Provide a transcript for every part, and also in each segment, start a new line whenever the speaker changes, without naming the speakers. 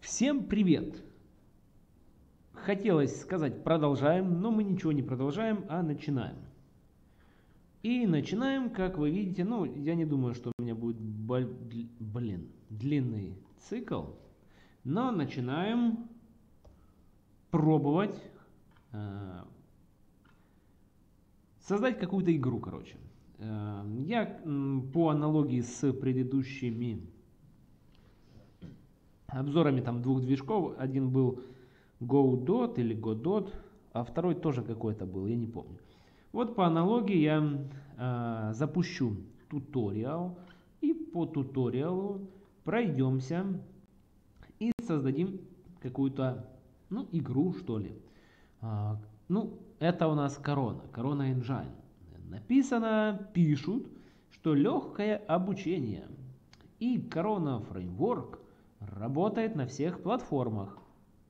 Всем привет! Хотелось сказать продолжаем, но мы ничего не продолжаем, а начинаем. И начинаем, как вы видите, ну я не думаю, что у меня будет длинный цикл, но начинаем пробовать создать какую-то игру, короче. Я по аналогии с предыдущими обзорами там двух движков, один был Godot или Godot, а второй тоже какой-то был, я не помню. Вот по аналогии я запущу туториал и по туториалу пройдемся и создадим какую-то игру, что ли. Это у нас Corona Engine. Написано, пишут, что легкое обучение. И Corona Framework работает на всех платформах.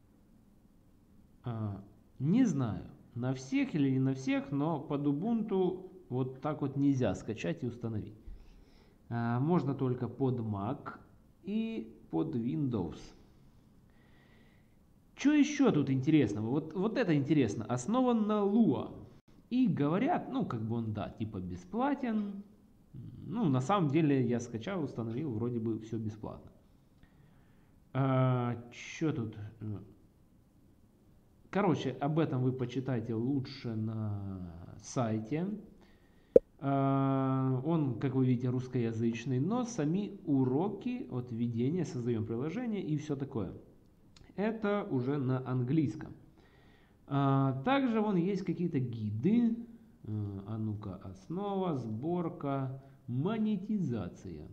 Не знаю, на всех или не на всех, но под Ubuntu вот так вот нельзя скачать и установить. Можно только под Mac и под Windows. Что еще тут интересного? Вот это интересно. Основан на Lua. И говорят, он, типа бесплатен. На самом деле я скачал, установил, вроде бы все бесплатно. Что тут? Короче, об этом вы почитайте лучше на сайте. Он, как вы видите, русскоязычный, но сами уроки от введения, создаем приложение и все такое. Это уже на английском. Также есть какие-то гиды. А ну-ка, основа, сборка, монетизация.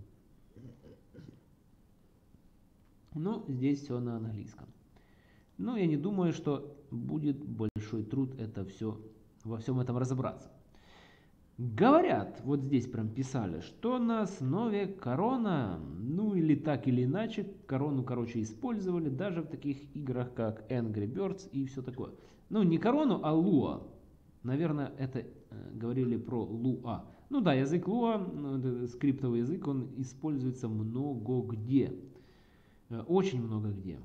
Здесь все на английском. Я не думаю, что будет большой труд во всем этом разобраться. Говорят, вот здесь прям писали, что на основе Corona, или так или иначе, Корону, использовали даже в таких играх, как Angry Birds и все такое. Не Корону, а Lua. Наверное, это говорили про Lua. Язык Lua, скриптовый язык, он используется много где. Очень много где.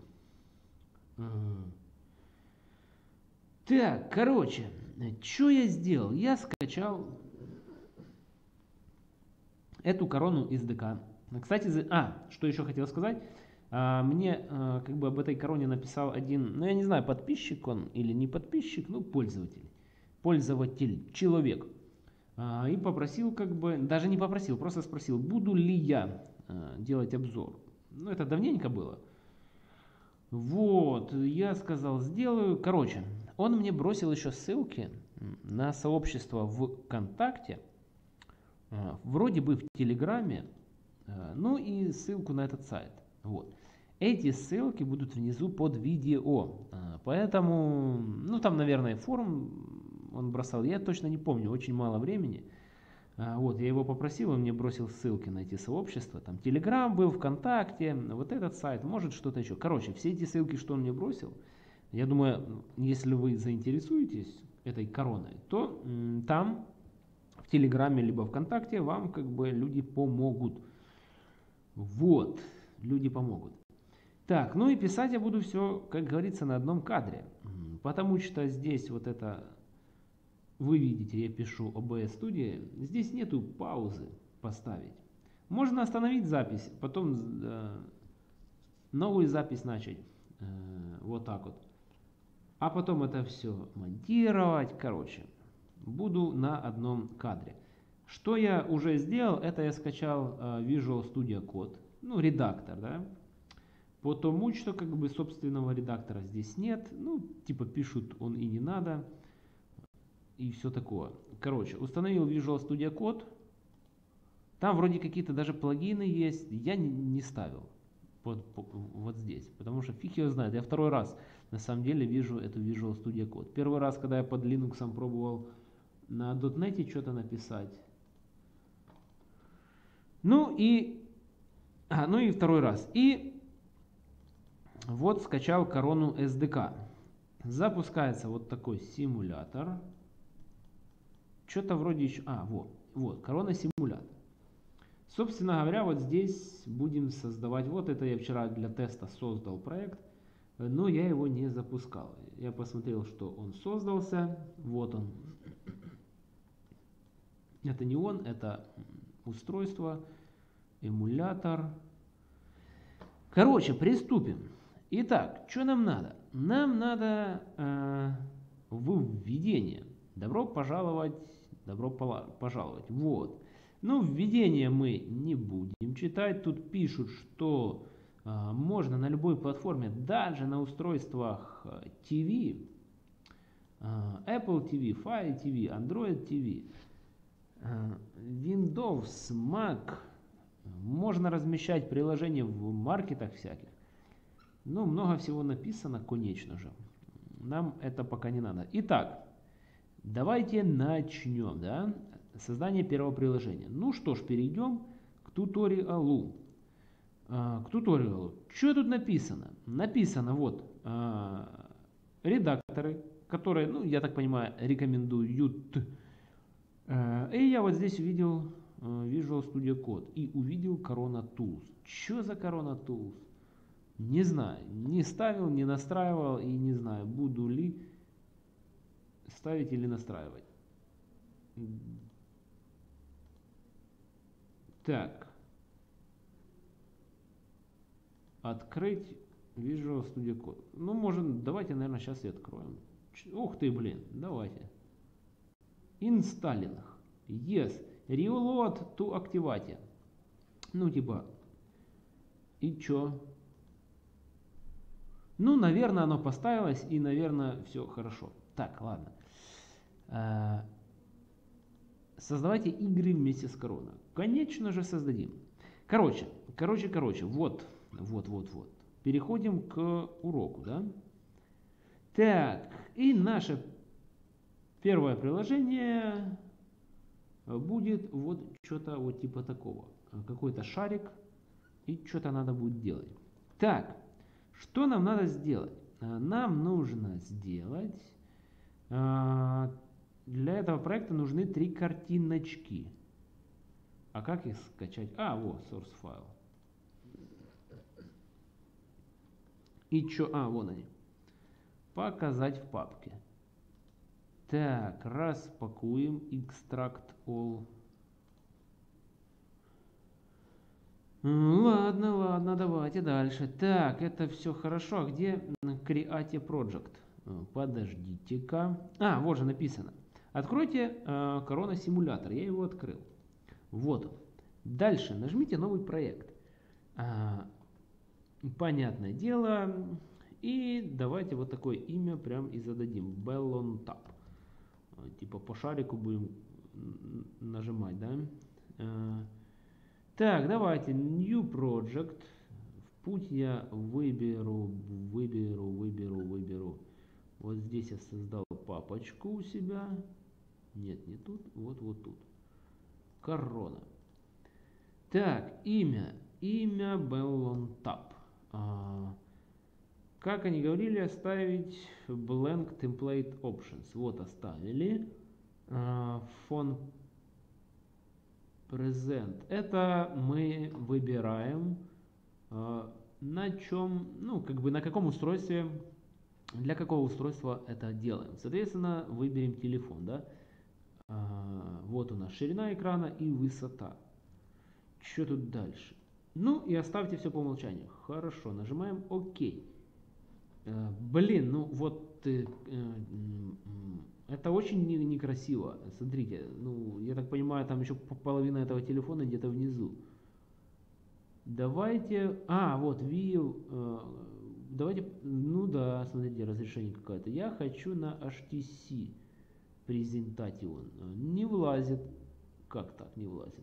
Так, короче, что я сделал? Я скачал эту Корону SDK. Кстати, что еще хотел сказать. Мне об этой Короне написал один, я не знаю, подписчик он или не подписчик, пользователь, человек. И попросил, даже не попросил, просто спросил, буду ли я делать обзор. Это давненько было. Вот, я сказал, сделаю. Короче, он мне бросил еще ссылки на сообщество в ВКонтакте, вроде бы в Телеграме, и ссылку на этот сайт. Вот. Эти ссылки будут внизу под видео, поэтому, там, наверное, форум он бросал, я точно не помню, очень мало времени. Вот, я его попросил, он мне бросил ссылки на эти сообщества, там Telegram был, ВКонтакте, вот этот сайт, может что-то еще. Короче, все эти ссылки, что он мне бросил, я думаю, если вы заинтересуетесь этой Короной, то там в Телеграме либо ВКонтакте вам люди помогут. Вот, люди помогут. Так, и писать я буду все, как говорится, на одном кадре, потому что здесь вот это... Вы видите, я пишу OBS Studio, здесь нету паузы поставить. Можно остановить запись, потом новую запись начать, вот так вот. А потом это все монтировать, короче, буду на одном кадре. Что я уже сделал, это я скачал Visual Studio Code, редактор, да. Потому что собственного редактора здесь нет, типа пишут он и не надо. И все такое. Короче, установил Visual Studio Code. Там вроде какие-то даже плагины есть. Я не ставил вот здесь. Потому что фиг его знает. Я второй раз на самом деле вижу эту Visual Studio Code. Первый раз, когда я под Linux пробовал на .NET что-то написать. И второй раз. И вот скачал Корону SDK. Запускается вот такой симулятор. Что-то вроде еще... вот, Corona симулятор. Собственно говоря, вот здесь будем создавать, вот это я вчера для теста создал проект, но я его не запускал. Я посмотрел, что он создался, вот он. Это не он, это устройство, эмулятор. Короче, приступим. Итак, что нам надо? Нам надо введение. Добро пожаловать, Вот. Ну, введение мы не будем читать. Тут пишут, что можно на любой платформе, даже на устройствах TV, Apple TV, Fire TV, Android TV, Windows, Mac, можно размещать приложения в маркетах всяких. Ну, много всего написано, конечно же. Нам это пока не надо. Итак, давайте начнем, да? Создание первого приложения. Ну что ж, перейдем к туториалу. Что тут написано? Написано вот редакторы, которые, ну, я так понимаю, рекомендуют. И я вот здесь увидел Visual Studio Code и увидел Corona Tools. Что за Corona Tools? Не знаю, не ставил, не настраивал и не знаю, буду ли ставить или настраивать. Так. Открыть Visual Studio Code. Ну, может, давайте, наверное, сейчас и откроем. Ух ты, блин, давайте. Installing. Yes. Reload to Activate. Ну, типа. И чё? Ну, наверное, оно поставилось, и, наверное, все хорошо. Так, ладно. Создавайте игры вместе с Corona. Конечно же, создадим. Короче. Вот. Переходим к уроку, да? Так, и наше первое приложение будет вот что-то вот типа такого. Какой-то шарик, и что-то надо будет делать. Так, что нам надо сделать? Нам нужно сделать... Для этого проекта нужны 3 картиночки. А как их скачать? Вот, source файл. И чё? Вон они. Показать в папке. Так, распакуем. Extract all. Ладно, давайте дальше. Так, это все хорошо. А где Create Project? Подождите-ка. Вот же написано. Откройте Corona симулятор. Я его открыл. Вот он. Дальше нажмите новый проект. Понятное дело. И давайте вот такое имя прям и зададим. Bellon Tap. Типа по шарику будем нажимать, да? Так, давайте New Project. В путь я выберу. Вот здесь я создал папочку у себя. Нет, не тут. Вот тут. Corona. Так, имя. Имя Bellon Tap. Как они говорили, оставить blank template options. Вот оставили. Font present. Это мы выбираем на чем, ну, как бы на каком устройстве, для какого устройства это делаем. Соответственно, выберем телефон, да. Вот у нас ширина экрана и высота. Что тут дальше? Ну и оставьте все по умолчанию. Хорошо, нажимаем ОК. Блин, ну вот это очень некрасиво. Смотрите, ну я так понимаю, там еще половина этого телефона где-то внизу. Давайте, вот view, давайте, ну да, смотрите, разрешение какое-то. Я хочу на HTC презентатион. Не влазит. Как так не влазит?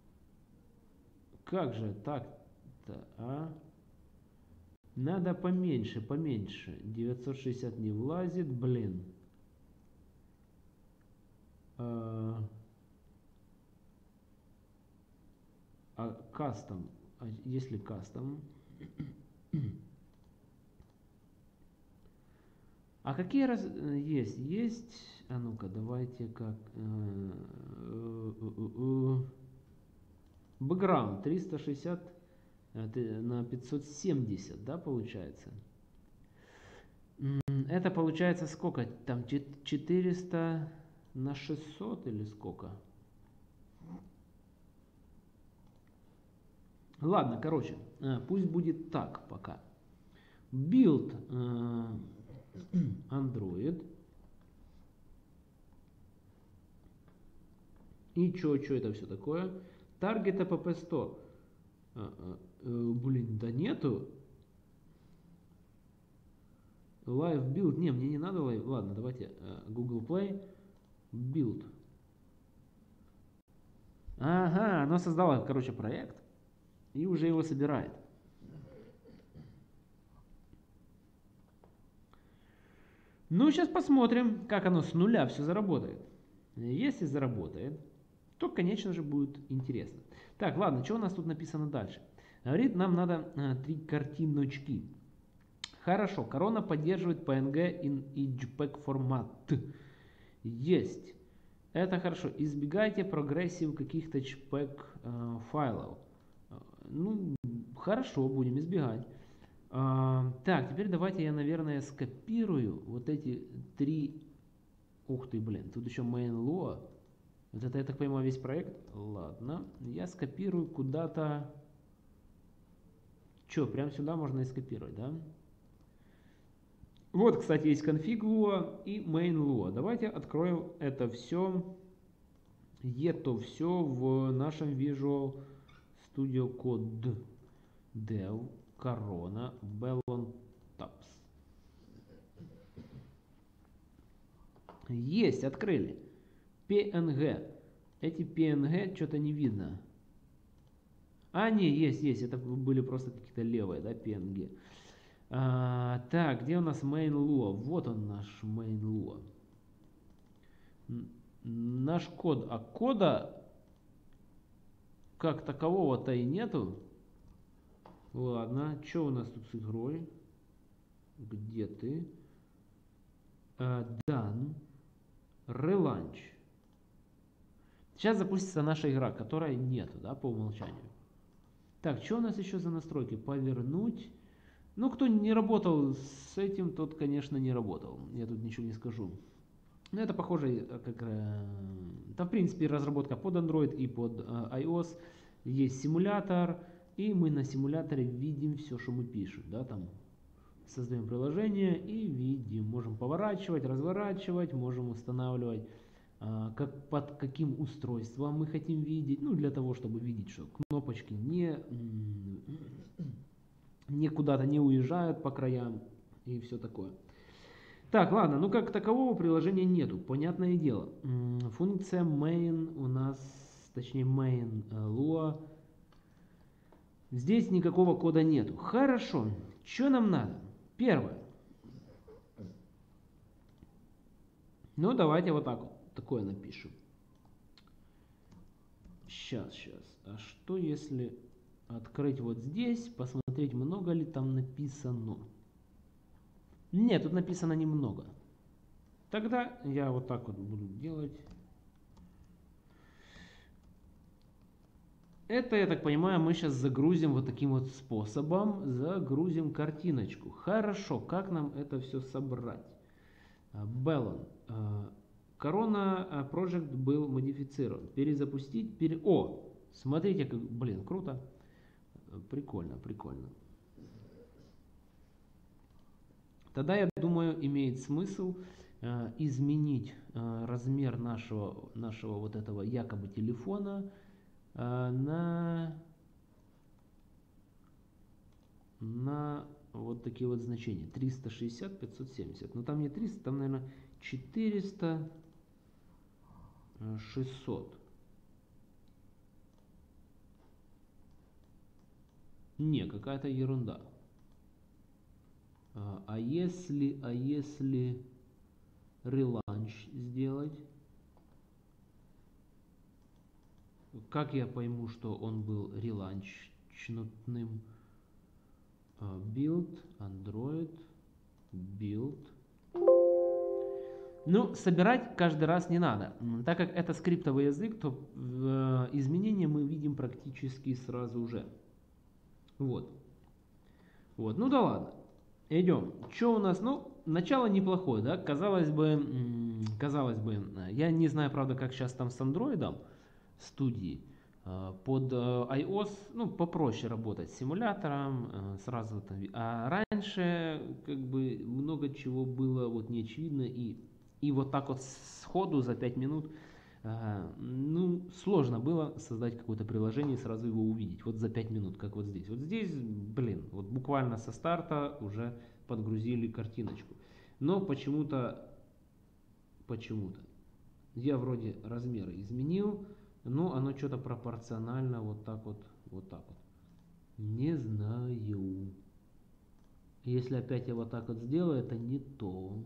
Как же так-то, Надо поменьше. 960 не влазит, блин. Кастом. Если кастом. Какие есть? Есть. Ну-ка, давайте как. Background 360 на 570, да, получается? Это получается сколько? Там 400 на 600 или сколько? Ладно, короче, пусть будет так пока. Build Android. И что это все такое? Target App Store. Блин, да нету. Live Build. Не, мне не надо Live. Ладно, давайте Google Play. Build. Ага, оно создало, короче, проект. И уже его собирает. Ну, сейчас посмотрим, как оно с нуля все заработает. Если заработает, то, конечно же, будет интересно. Так, ладно, что у нас тут написано дальше? Говорит, нам надо 3 картиночки. Хорошо, корона поддерживает PNG in JPEG формат. Есть. Это хорошо. Избегайте прогрессив каких-то JPEG файлов. Ну, хорошо, будем избегать. Так, теперь давайте я, наверное, скопирую вот эти 3. Ух ты, блин, тут еще main.lua. Вот это, я так понимаю, весь проект. Ладно, я скопирую куда-то. Че, прям сюда можно и скопировать, да? Вот, кстати, есть config.lua и main.lua. Давайте откроем это все в нашем Visual Studio Code Dev Corona Bellon Tabs. Есть, открыли. PNG. Эти PNG что-то не видно. А, не, есть. Это были просто какие-то левые, да, PNG. Так, где у нас main.lua? Вот он наш main.lua. Наш код. А кода как такового-то и нету. Ладно, что у нас тут с игрой? Где ты? Done. Relaunch. Сейчас запустится наша игра, которой нету, да, по умолчанию. Так, что у нас еще за настройки? Повернуть. Ну, кто не работал с этим, тот, конечно, не работал. Я тут ничего не скажу. Но это похоже, как... Там, в принципе, разработка под Android и под iOS. Есть симулятор, и мы на симуляторе видим все, что мы пишем. Да, там создаем приложение и видим. Можем поворачивать, разворачивать, можем устанавливать, под каким устройством мы хотим видеть. Ну, для того, чтобы видеть, что кнопочки не куда-то не уезжают по краям и все такое. Так, ладно, ну как такового приложения нету, понятное дело. Функция main у нас, точнее main.lua, здесь никакого кода нету. Хорошо, что нам надо? Первое. Ну давайте вот так вот, такое напишем. Сейчас. А что если открыть вот здесь, посмотреть, много ли там написано? Нет, тут написано немного. Тогда я вот так вот буду делать. Это, я так понимаю, мы сейчас загрузим вот таким вот способом. Загрузим картиночку. Хорошо, как нам это все собрать? Bellon. Corona Project был модифицирован. Перезапустить. О, смотрите, как, блин, круто. Прикольно. Тогда, я думаю, имеет смысл изменить размер нашего вот этого якобы телефона на вот такие вот значения. 360, 570. Но там не 300, там, наверное, 400, 600. Не, какая-то ерунда. А если реланч сделать? Как я пойму, что он был реланчнутым? Build, Android, Build. Но собирать каждый раз не надо. Так как это скриптовый язык, то изменения мы видим практически сразу же. Вот. Вот. Ну да ладно. Идем. Что у нас? Ну, начало неплохое, да? Казалось бы, я не знаю, правда, как сейчас там с андроидом студии. Под iOS, ну, попроще работать с симулятором, сразу там. А раньше, как бы, много чего было вот не очевидно, и вот так вот сходу за 5 минут, ну, сложно было создать какое-то приложение и сразу его увидеть, вот за 5 минут, как вот здесь. Вот здесь, блин, вот буквально со старта уже подгрузили картиночку. Но почему-то, я вроде размеры изменил, но оно что-то пропорционально вот так вот, вот так вот. Не знаю. Если опять я вот так вот сделаю, это не то.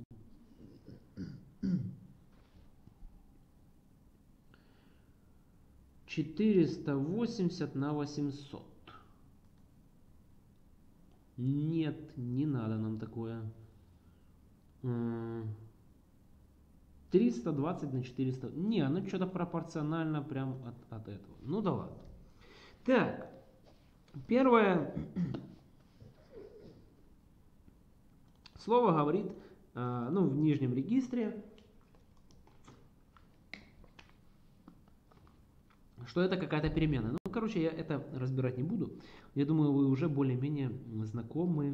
480 на 800. Нет, не надо нам такое. 320 на 400. Не, оно что-то пропорционально прям от этого. Ну да ладно. Так, первое слово говорит, ну, в нижнем регистре, что это какая-то переменная. Ну, короче, я это разбирать не буду. Я думаю, вы уже более-менее знакомы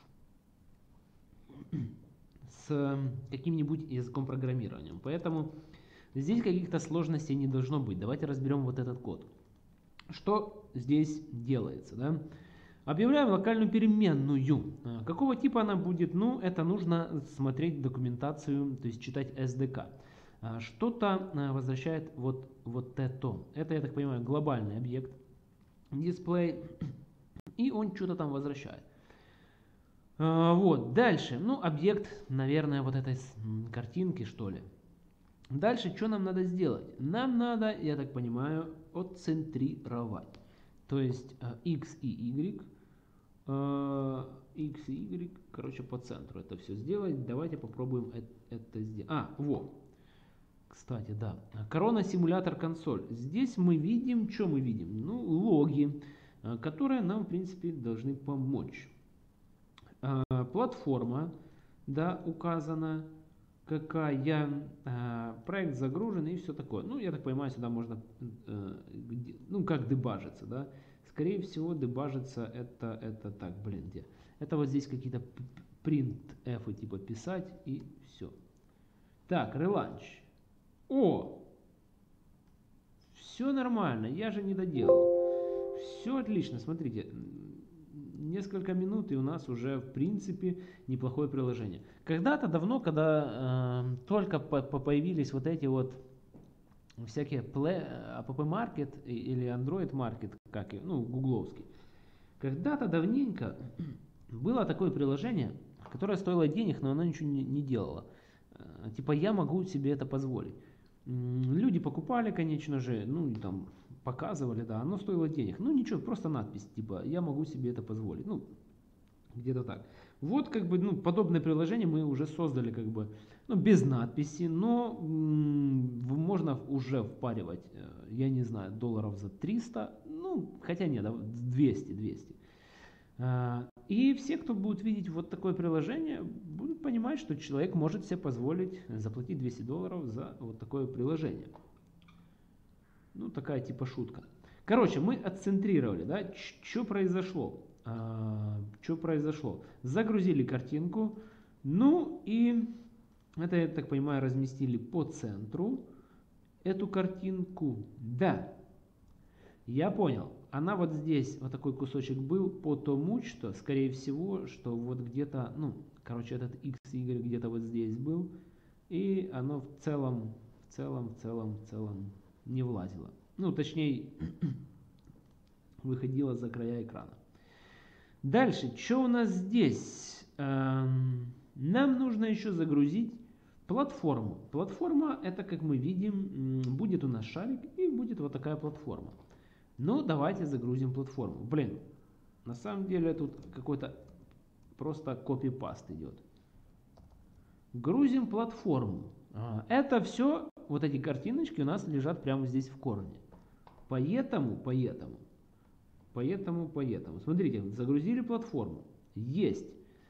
с каким-нибудь языком программирования. Поэтому здесь каких-то сложностей не должно быть. Давайте разберем вот этот код. Что здесь делается, да? Объявляем локальную переменную. Какого типа она будет? Ну, это нужно смотреть документацию, то есть читать SDK. Что-то возвращает вот это. Это, я так понимаю, глобальный объект, дисплей, и он что-то там возвращает. Вот, дальше, ну, объект, наверное, вот этой картинки, что ли. Дальше, что нам надо сделать? Нам надо, я так понимаю, отцентрировать. То есть x и y, короче, по центру это все сделать. Давайте попробуем это сделать. Вот. Кстати, да. Корона симулятор консоль. Здесь мы видим, что мы видим? Ну, логи, которые нам, в принципе, должны помочь. Платформа, да, указана, какая, проект загружен и все такое. Ну, я так понимаю, сюда можно, ну, как дебажиться, да. Скорее всего, дебажиться это так, блин, где? Это вот здесь какие-то printf типа писать и все. Так, реланч. О! Все нормально, я же не доделал. Все отлично, смотрите. Несколько минут, и у нас уже, в принципе, неплохое приложение. Когда-то давно, когда только появились вот эти вот всякие App Market или Android Market, как и, ну, гугловский, когда-то давненько было такое приложение, которое стоило денег, но оно ничего не делало. Типа я могу себе это позволить. Люди покупали, конечно же, ну и там показывали, да, оно стоило денег. Ну ничего, просто надпись, типа я могу себе это позволить. Ну, где-то так. Вот как бы, ну, подобное приложение мы уже создали как бы, ну, без надписи, но можно уже впаривать, я не знаю, долларов за 300, ну, хотя нет, 200. И все, кто будет видеть вот такое приложение, будут понимать, что человек может себе позволить заплатить $200 за вот такое приложение. Ну, такая типа шутка. Короче, мы отцентрировали, да, что произошло? Что произошло? Загрузили картинку, ну и это, я так понимаю, разместили по центру эту картинку. Да, я понял. Она вот здесь, вот такой кусочек был, потому что, скорее всего, что вот где-то, ну, короче, этот x, y где-то вот здесь был, и оно в целом не влазило. Ну, точнее, выходило за края экрана. Дальше, что у нас здесь? Нам нужно еще загрузить платформу. Платформа, это, как мы видим, будет у нас шарик, и будет вот такая платформа. Ну, давайте загрузим платформу. Блин, на самом деле тут какой-то просто копипаст идет. Грузим платформу. Это все, вот эти картиночки у нас лежат прямо здесь в корне. Поэтому. Смотрите, загрузили платформу. Есть.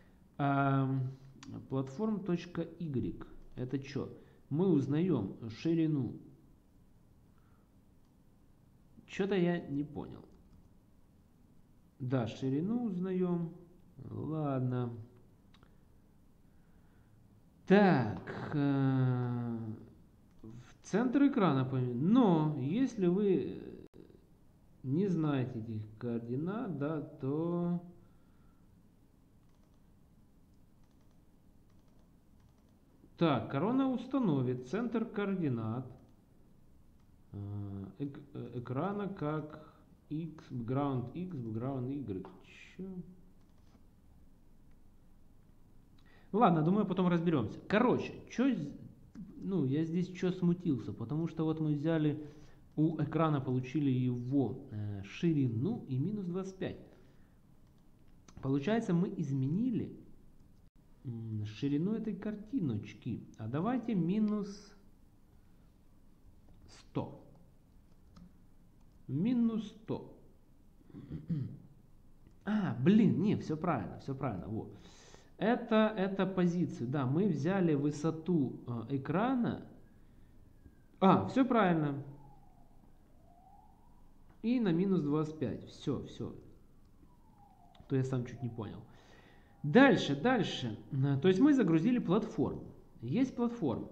Платформ.y. Это что? Мы узнаем ширину. Что-то я не понял. Да, ширину узнаем. Ладно. Так. В центр экрана. Но если вы не знаете этих координат, да, то... Так, корона установит центр координат экрана как x, background x, background y. Чё? Ладно, думаю, потом разберемся. Короче, я здесь что смутился, потому что вот мы взяли у экрана, получили его ширину и минус 25. Получается, мы изменили ширину этой картиночки. А давайте минус 100. Минус 100. Блин, не, все правильно, все правильно. Вот. Это позицию. Да, мы взяли высоту экрана. Все правильно. И на минус 25. Все. То я сам чуть не понял. Дальше. То есть мы загрузили платформу. Есть платформа.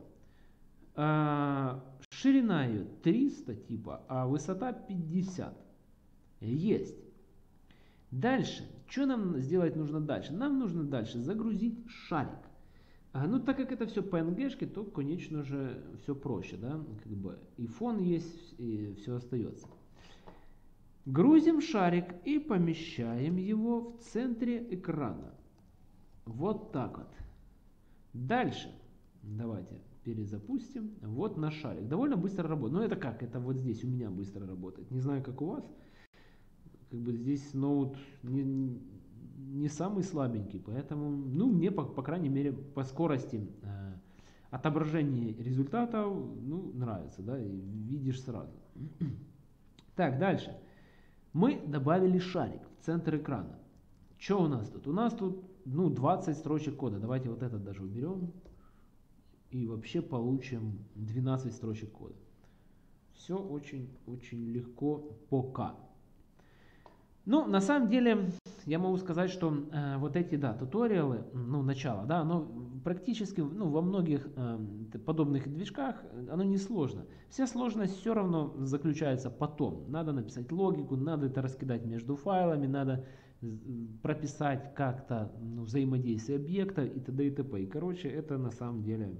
Ширина ее 300 типа, а высота 50. Есть. Дальше. Что нам сделать нужно дальше? Нам нужно дальше загрузить шарик. Так как это все PNG-шки, то, конечно же, все проще, да? И фон есть, и все остается. Грузим шарик и помещаем его в центре экрана. Вот так вот. Дальше. Давайте перезапустим. Вот наш шарик. Довольно быстро работает. Но это как? Это вот здесь у меня быстро работает. Не знаю, как у вас. Здесь ноут не самый слабенький. Поэтому, мне, по крайней мере, по скорости отображения результатов, нравится. Да, и видишь сразу. Так, дальше. Мы добавили шарик в центр экрана. Что у нас тут? У нас тут 20 строчек кода. Давайте вот этот даже уберем. И вообще получим 12 строчек кода. Все очень легко пока. На самом деле, я могу сказать, что вот эти, туториалы, начало, оно практически, во многих подобных движках, оно не сложно. Вся сложность все равно заключается потом. Надо написать логику, надо это раскидать между файлами, надо прописать как-то взаимодействие объекта и т.д. и т.п. И, короче, это на самом деле,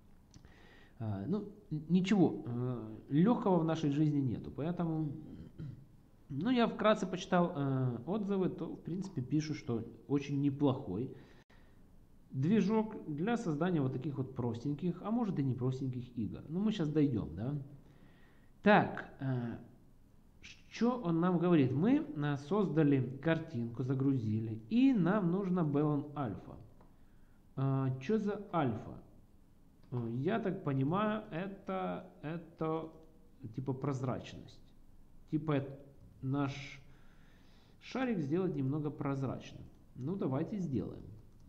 ничего легкого в нашей жизни нету. Поэтому, я вкратце почитал отзывы, то, в принципе, пишут, что очень неплохой движок для создания вот таких вот простеньких, а может и не простеньких игр. Мы сейчас дойдем, да. Так, что он нам говорит? Мы создали картинку, загрузили, и нам нужно Balloon Alpha. Что за альфа? Я так понимаю, это типа прозрачность. Типа наш шарик сделать немного прозрачным. Давайте сделаем.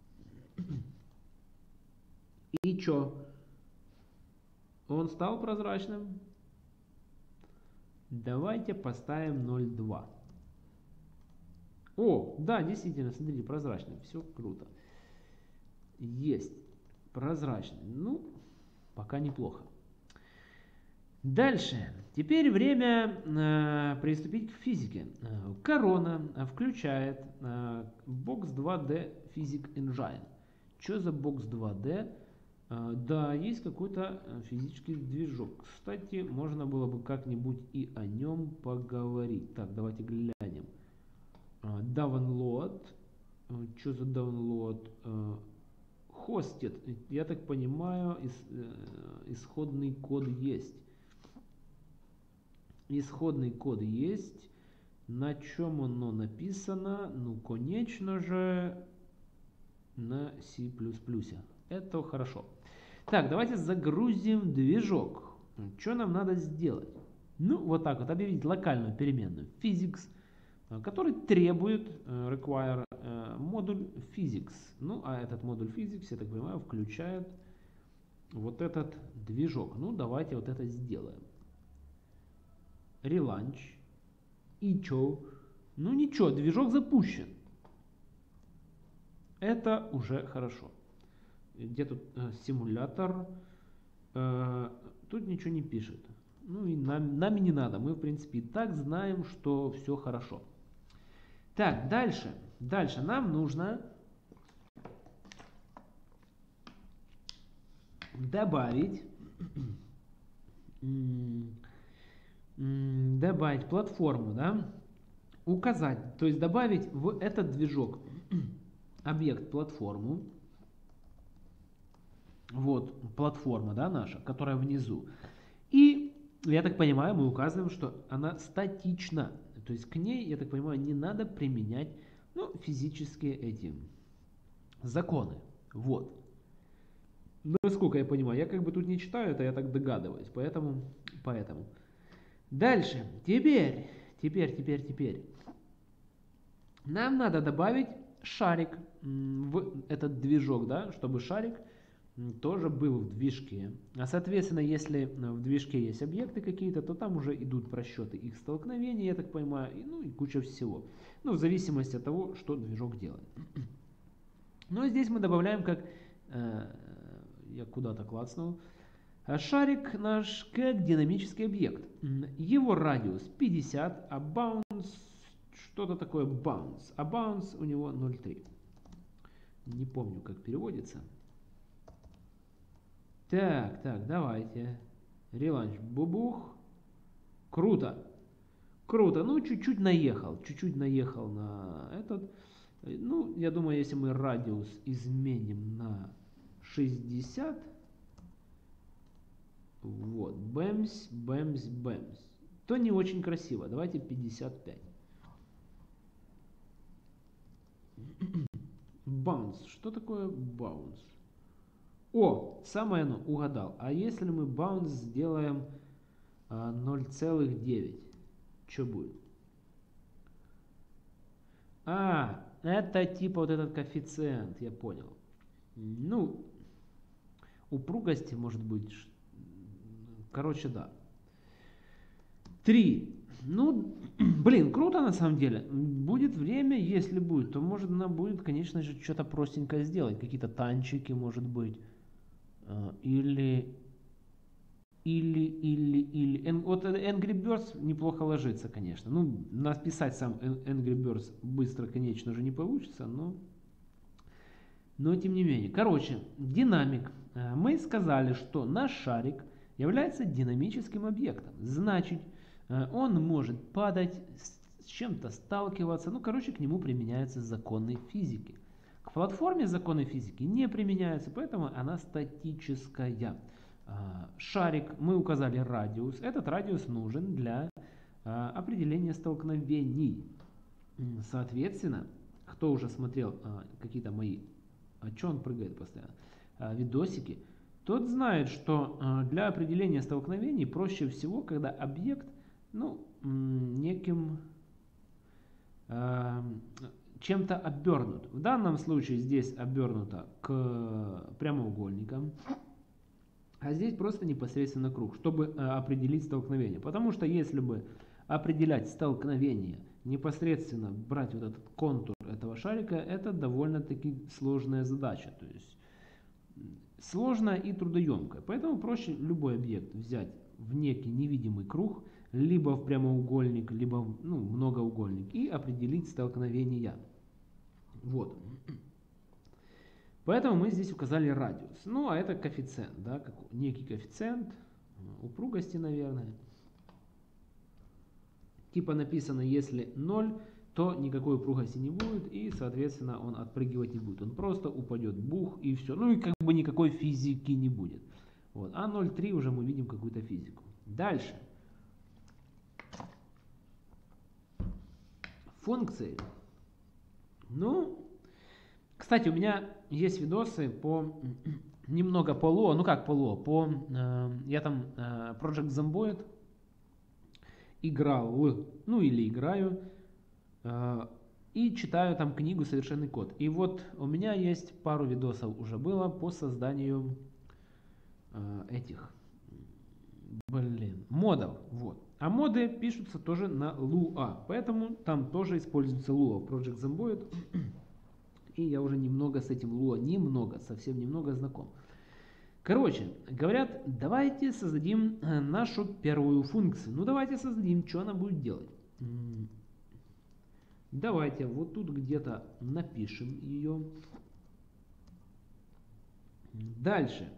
И что? Он стал прозрачным? Давайте поставим 0,2. О, да, действительно, смотрите, прозрачный. Все круто. Есть. Прозрачный. Пока неплохо. Дальше. Теперь время приступить к физике. Корона включает Box 2D Physics Engine. Что за Box 2D? Да, есть какой-то физический движок. Кстати, можно было бы как-нибудь и о нем поговорить. Так, давайте глянем. Download. Что за download? Hosted. Я так понимаю, исходный код есть. Исходный код есть. На чем оно написано? Конечно же, на C++. Это хорошо. Так, давайте загрузим движок. Что нам надо сделать? Ну, вот так вот, объявить локальную переменную physics, который требует, require, модуль physics. Ну, а этот модуль physics, я так понимаю, включает вот этот движок. Ну, давайте вот это сделаем. Relaunch. И чё? Ну, ничего, движок запущен. Это уже хорошо. Где тут симулятор? Тут ничего не пишет. Ну и нам не надо. Мы, в принципе, и так знаем, что все хорошо. Так, дальше. Дальше нам нужно добавить платформу, да? Указать, то есть добавить в этот движок объект платформу. Вот платформа, да, наша, которая внизу. И, я так понимаю, мы указываем, что она статична. То есть к ней, я так понимаю, не надо применять, ну, физические эти законы. Вот. Но насколько я понимаю, я как бы тут не читаю это, я так догадываюсь. Поэтому. Дальше. Теперь. Нам надо добавить шарик в этот движок, да, чтобы шарик тоже был в движке. А соответственно, если в движке есть объекты какие-то, то там уже идут просчеты их столкновений, я так понимаю, и куча всего. Ну, в зависимости от того, что движок делает. Но здесь мы добавляем как, я куда-то клацнул, шарик наш как динамический объект. Его радиус 50, а bounce, что-то такое bounce. А bounce у него 0,3. Не помню, как переводится. Так, давайте. Реланч, бубух. Круто. Ну, чуть-чуть наехал на этот. Ну, я думаю, если мы радиус изменим на 60. Вот, бэмс, то не очень красиво. Давайте 55. Bounce. Что такое bounce? О, самое оно, угадал. А если мы bounce сделаем 0,9, что будет? А, это типа вот этот коэффициент, я понял. Ну, упругости может быть, короче, да. 3. Ну, блин, круто на самом деле. Будет время, если будет, то может она будет, конечно же, что-то простенькое сделать. Какие-то танчики, может быть. Или вот Angry Birds неплохо ложится, конечно. Ну, написать сам Angry Birds быстро, конечно же, не получится, но тем не менее. Короче, динамик. Мы сказали, что наш шарик является динамическим объектом. Значит, он может падать, с чем-то сталкиваться. Ну, короче, к нему применяются законы физики. К платформе законы физики не применяются, поэтому она статическая. Шарик, мы указали радиус. Этот радиус нужен для определения столкновений. Соответственно, кто уже смотрел какие-то мои, что он прыгает постоянно, видосики, тот знает, что для определения столкновений проще всего, когда объект, ну, неким чем-то обернут. В данном случае здесь обернуто к прямоугольникам, а здесь просто непосредственно круг, чтобы определить столкновение. Потому что если бы определять столкновение, непосредственно брать вот этот контур этого шарика, это довольно-таки сложная задача. То есть сложная и трудоемкая. Поэтому проще любой объект взять в некий невидимый круг, либо в прямоугольник, либо в многоугольник, и определить столкновения. Вот. Поэтому мы здесь указали радиус. Ну, а это коэффициент, да, как некий коэффициент упругости, наверное. Типа написано, если 0, то никакой упругости не будет, и, соответственно, он отпрыгивать не будет. Он просто упадет, бух, и все. Ну, и как бы никакой физики не будет. Вот. А 0,3 уже мы видим какую-то физику. Дальше. Функции. Ну, кстати, у меня есть видосы по немного по Lua, ну как по Lua, я там Project Zomboid играл, ну или играю, и читаю там книгу «Совершенный код». И вот у меня есть пару видосов уже было по созданию этих, модов. Вот. А моды пишутся тоже на Lua, поэтому там тоже используется Lua, Project Zomboid. И я уже немного с этим Lua, совсем немного знаком. Короче, говорят, давайте создадим нашу первую функцию. Ну давайте создадим, что она будет делать. Давайте вот тут где-то напишем ее. Дальше.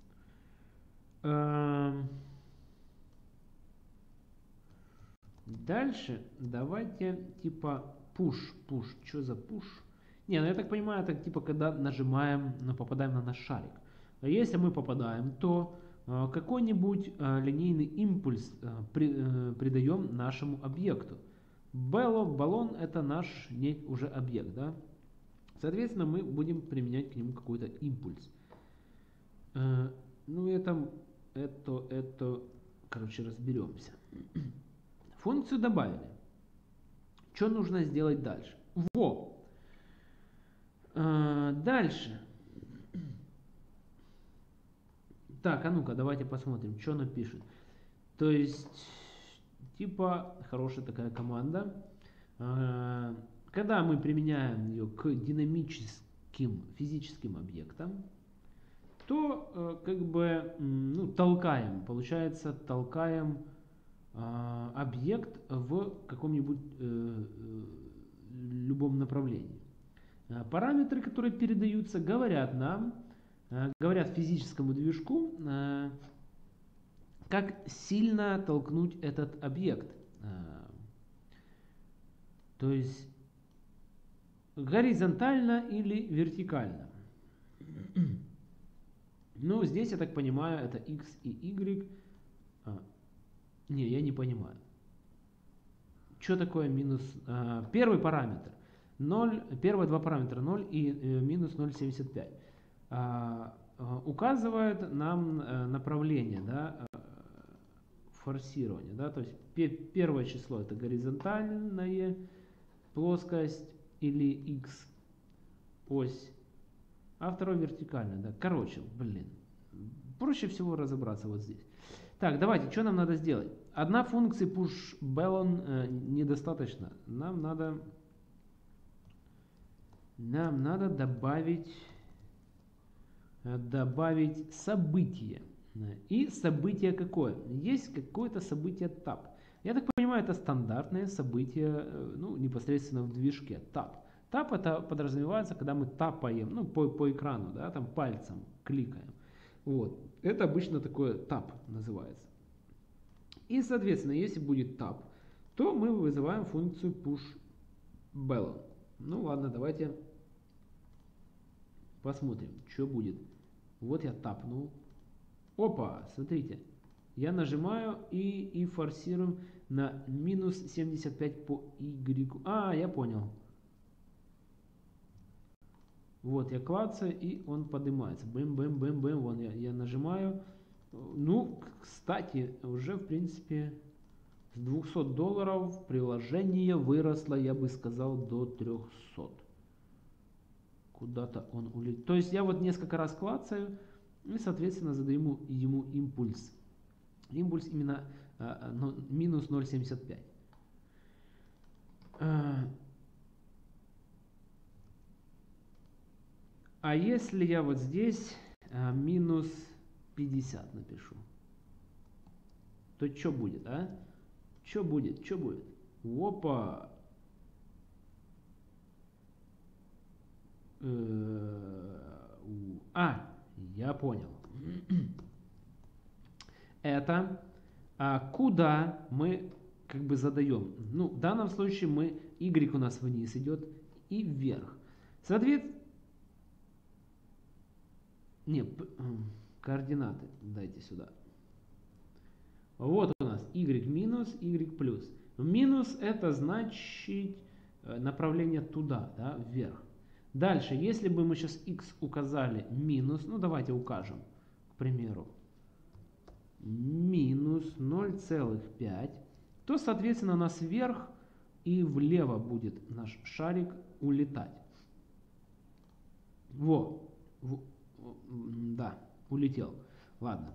Дальше давайте типа push. Что за push? Не, ну я так понимаю, это типа когда нажимаем, попадаем на наш шарик. А если мы попадаем, то какой-нибудь линейный импульс придаем нашему объекту. Баллон это наш уже объект, да? Соответственно, мы будем применять к нему какой-то импульс. Ну это, короче, разберемся. Функцию добавили. Что нужно сделать дальше? Дальше. Так, а ну-ка, давайте посмотрим, что она пишет. То есть, типа, хорошая такая команда. Когда мы применяем ее к динамическим физическим объектам, то как бы толкаем, получается, толкаем объект в каком-нибудь любом направлении. Параметры, которые передаются, говорят физическому движку, как сильно толкнуть этот объект. То есть горизонтально или вертикально. Ну, здесь, я так понимаю, это x и y. Не, я не понимаю. Что такое минус? Первый параметр. 0, первые два параметра 0 и минус 0,75. Указывает нам направление, да, форсирования. Да, то есть первое число это горизонтальная плоскость или x ось, а второе вертикальное. Да. Короче, проще всего разобраться вот здесь. Так, давайте, что нам надо сделать? Одна функция push ballon недостаточно. Нам надо добавить событие. И событие какое? Есть какое-то событие tab. Я так понимаю, это стандартное событие, непосредственно в движке tab. Tab это подразумевается, когда мы тапаем, по экрану, да, там пальцем кликаем. Вот. Это обычно такое tab называется. И, соответственно, если будет tab, то мы вызываем функцию push ballon. Ну ладно, давайте посмотрим, что будет. Вот я тапнул. Опа, смотрите. Я нажимаю и форсируем на минус 75 по Y. Я понял. Вот я клацаю, и он поднимается. Бэм-бэм-бэм-бэм. Вон я нажимаю. Ну, кстати, уже в принципе с $200 приложение выросло, я бы сказал, до 300. Куда-то он улетел. То есть я вот несколько раз клацаю и, соответственно, задаю ему импульс. Импульс именно минус 0,75. А если я вот здесь минус 50 напишу, то что будет, а? Что будет? Опа! Я понял. Это куда мы как бы задаем. Ну, в данном случае Y у нас вниз идет и вверх. Соответственно, координаты дайте сюда. Вот у нас Y минус, Y плюс. Минус это значит направление туда, да, вверх. Дальше, если бы мы сейчас x указали минус, ну давайте укажем, к примеру, минус 0,5, то, соответственно, у нас вверх и влево будет наш шарик улетать. Да, улетел. Ладно.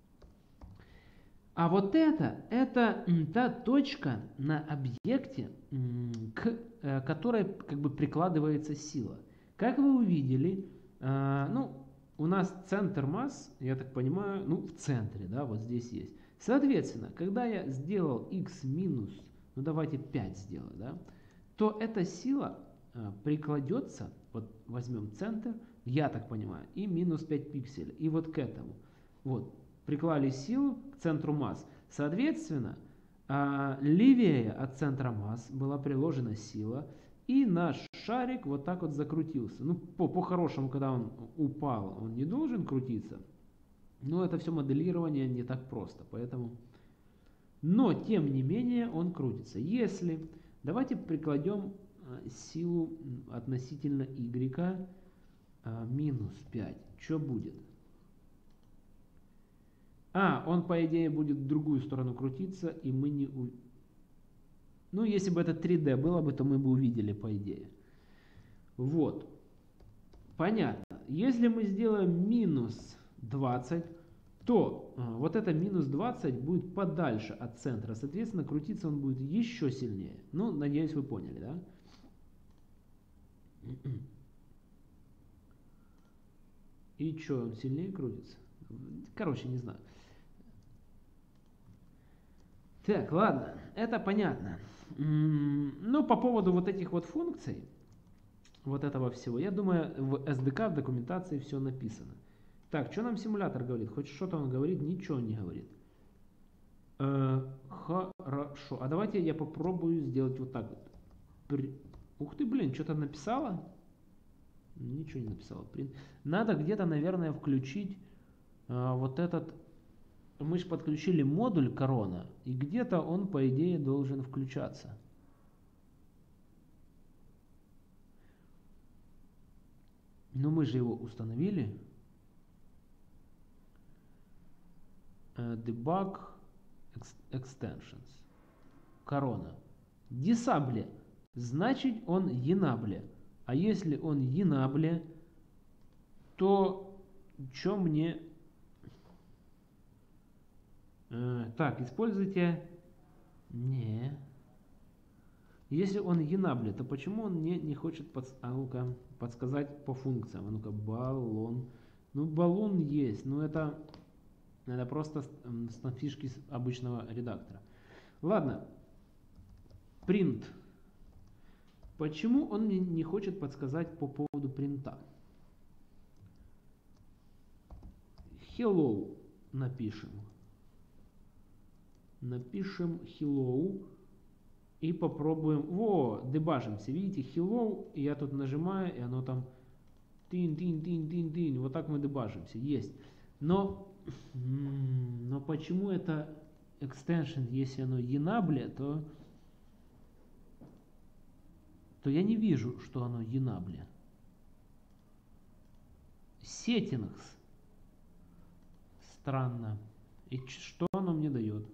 А вот это та точка на объекте, к которой как бы прикладывается сила. Как вы увидели, у нас центр масс, я так понимаю, в центре, да, вот здесь есть. Соответственно, когда я сделал x минус, давайте 5 сделаю, да, то эта сила прикладется, вот возьмем центр, я так понимаю, и минус 5 пикселей, и вот к этому. Вот, приклали силу к центру масс. Соответственно, левее от центра масс была приложена сила, и наш шарик вот так вот закрутился. Ну, по-хорошему, когда он упал, он не должен крутиться. Но это все моделирование не так просто, поэтому... Но, тем не менее, он крутится. Если... Давайте прикладем силу относительно y минус 5. Что будет? Он, по идее, будет в другую сторону крутиться, и мы не... Ну, если бы это 3D было бы, то мы бы увидели, по идее. Вот. Понятно. Если мы сделаем минус 20, то вот это минус 20 будет подальше от центра. Соответственно, крутиться он будет еще сильнее. Ну, надеюсь, вы поняли, да? И что, он сильнее крутится? Короче, не знаю. Так, ладно, это понятно. Но по поводу вот этих вот функций, вот этого всего, я думаю, в SDK, в документации все написано. Так, что нам симулятор говорит? Хоть что-то он говорит? Ничего не говорит. Хорошо. А давайте я попробую сделать вот так вот. Ух ты, блин, что-то написала? Ничего не написала. Надо где-то, наверное, включить вот этот... Мы же подключили модуль корона, и где-то он, по идее, должен включаться. Но мы же его установили. Debug Extensions. Корона. Disable. Значит, он enable. А если он enable, то что мне... Так, используйте... Не. Если он enable, то почему он мне не хочет подсказать по функциям? Ну-ка, баллон. Ну, баллон есть, но это просто фишки обычного редактора. Ладно. Print. Почему он мне не хочет подсказать по поводу принта? Hello напишем. Напишем hello и попробуем. Дебажимся. Видите, hello, и я тут нажимаю, и оно там тин. Вот так мы дебажимся. Есть. Но почему это extension, если оно enable, то я не вижу, что оно enable. Settings. Странно. И что оно мне дает?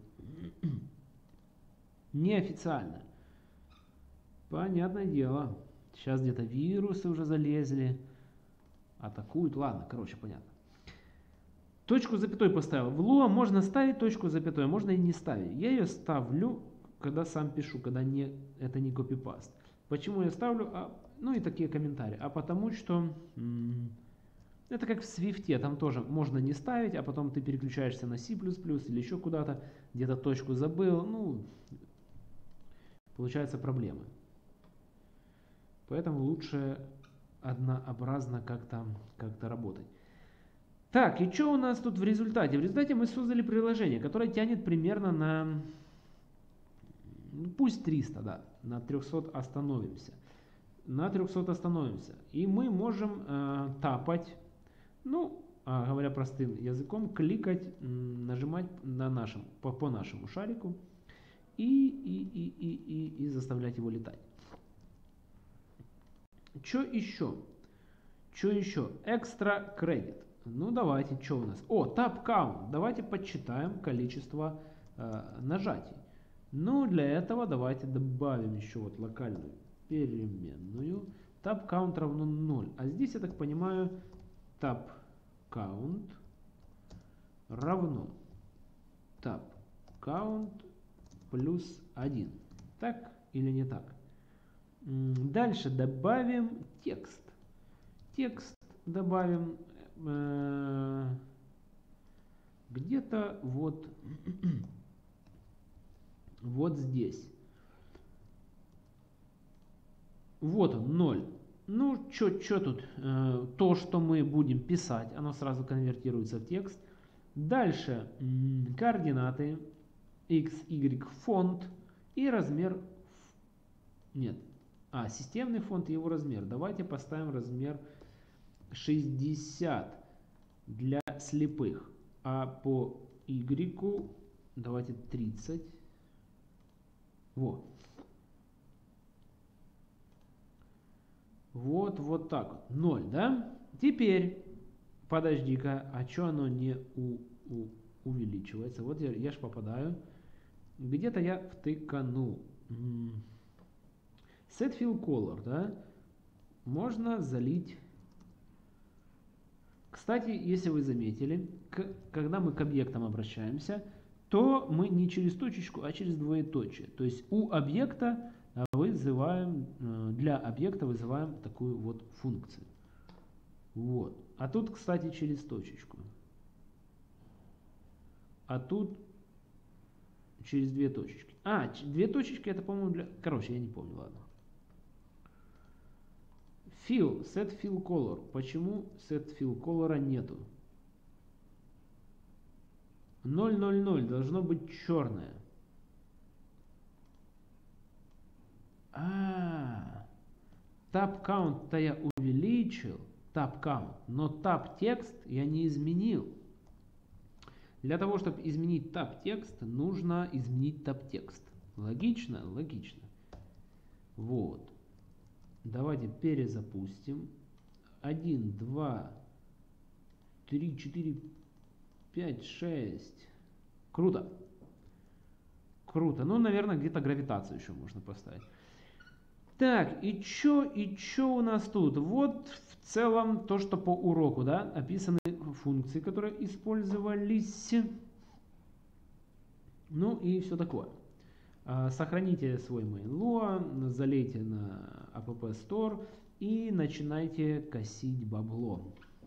Неофициально. Понятное дело. Сейчас где-то вирусы уже залезли. Атакуют. Ладно, короче, понятно. Точку запятой поставил. В Lua можно ставить точку запятой, можно и не ставить. Я ее ставлю, когда сам пишу, когда это не копипаст. Почему я ставлю? Ну и такие комментарии. А потому что... Это как в Swift, там тоже можно не ставить, а потом ты переключаешься на C++ или еще куда-то, где-то точку забыл, ну, получаются проблемы. Поэтому лучше однообразно как-то работать. Так, и что у нас тут в результате? В результате мы создали приложение, которое тянет примерно на, пусть 300, да, на 300 остановимся. На 300 остановимся. И мы можем тапать. Ну, говоря простым языком, кликать, нажимать по нашему шарику и заставлять его летать. Что еще? Что еще? Extra credit. Ну давайте, что у нас? О, tab count. Давайте подсчитаем количество нажатий. Ну для этого давайте добавим еще вот локальную переменную. Tab count равно 0. А здесь, я так понимаю, tab count равно tab count плюс 1. Так или не так? Дальше добавим текст. Текст добавим где-то вот, вот здесь. Вот он, 0. Ну, что тут? То, что мы будем писать, оно сразу конвертируется в текст. Дальше координаты, x, y, фонд и размер. Нет. Системный фонд и его размер. Давайте поставим размер 60 для слепых. А по y давайте 30. Вот. Вот так вот. 0, да? Теперь, подожди-ка, а что оно не увеличивается? Вот я ж попадаю. Где-то я втыканул. Set fill color, да? Можно залить. Кстати, если вы заметили, когда мы к объектам обращаемся, то мы не через точечку, а через двоеточие. То есть у объекта вызываем, для объекта вызываем такую вот функцию. Вот. А тут, кстати, через точечку. А тут через две точечки. Две точечки это, по-моему, для... Короче, я не помню, ладно. Fill, set fill color. Почему set fill color нету? 000 должно быть черное. Tab count-то я увеличил, tab count, но tab текст я не изменил. Для того, чтобы изменить tab текст, нужно изменить tab текст. Логично? Логично. Вот. Давайте перезапустим. 1, 2, 3, 4, 5, 6. Круто. Круто. Ну, наверное, где-то гравитацию еще можно поставить. Так, и чё у нас тут? Вот в целом то, что по уроку, да, описаны функции, которые использовались. Ну и все такое. Сохраните свой main.lua, залейте на App Store и начинайте косить бабло.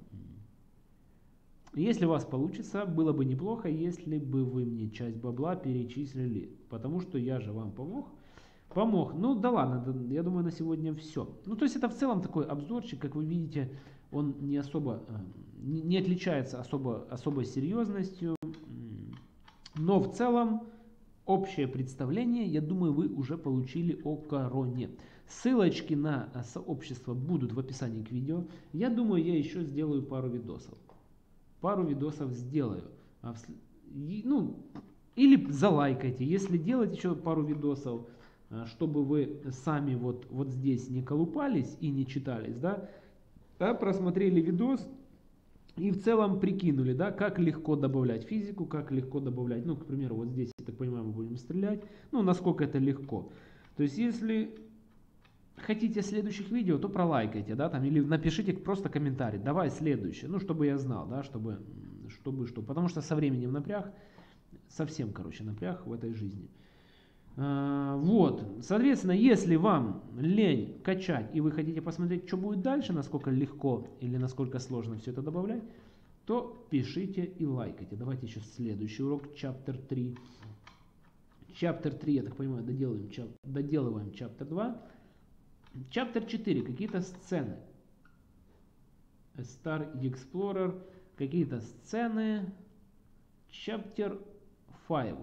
Если у вас получится, было бы неплохо, если бы вы мне часть бабла перечислили, потому что я же вам помог. Ну да ладно, я думаю, на сегодня все. Ну то есть это в целом такой обзорчик, как вы видите, он не особо, не отличается особой серьезностью, но в целом общее представление, я думаю, вы уже получили о короне. Ссылочки на сообщество будут в описании к видео. Я думаю, я еще сделаю пару видосов. Пару видосов сделаю. Ну, или залайкайте, если делать еще пару видосов, чтобы вы сами вот здесь не колупались и не читались, да, а просмотрели видос и в целом прикинули, да, как легко добавлять физику, как легко добавлять, ну, к примеру, вот здесь, я так понимаю, мы будем стрелять, ну, насколько это легко. То есть, если хотите следующих видео, то пролайкайте, да, там, или напишите просто комментарий, давай следующее, ну, чтобы я знал, да, чтобы что, потому что со временем напряг, совсем, короче, напряг в этой жизни. Вот, соответственно, если вам лень качать и вы хотите посмотреть, что будет дальше, насколько легко или насколько сложно все это добавлять, то пишите и лайкайте. Давайте еще следующий урок, Chapter 3. Chapter 3, я так понимаю, доделываем Chapter 2. Chapter 4, какие-то сцены. Star Explorer, какие-то сцены. Chapter 5.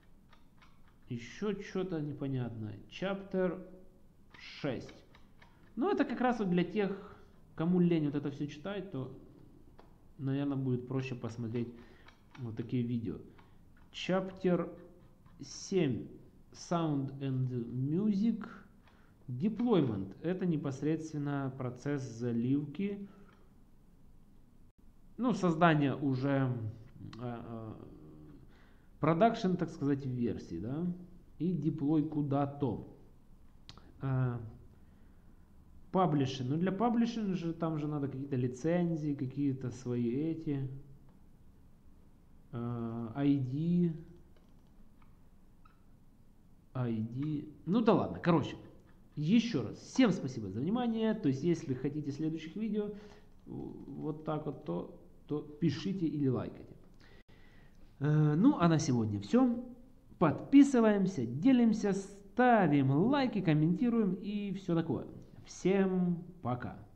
Еще что-то непонятное. Chapter 6. Ну, это как раз вот для тех, кому лень вот это все читать, то, наверное, будет проще посмотреть вот такие видео. Chapter 7. Sound and Music. Deployment. Это непосредственно процесс заливки ну, создание уже продакшн, так сказать, версии, да, и деплой куда-то. Паблишинг. Ну, для паблишинга же там же надо какие-то лицензии, какие-то свои эти, ID. Ну да ладно, короче. Еще раз, всем спасибо за внимание. То есть, если хотите следующих видео, вот так вот, то пишите или лайкайте. Ну, а на сегодня все. Подписываемся, делимся, ставим лайки, комментируем и все такое. Всем пока.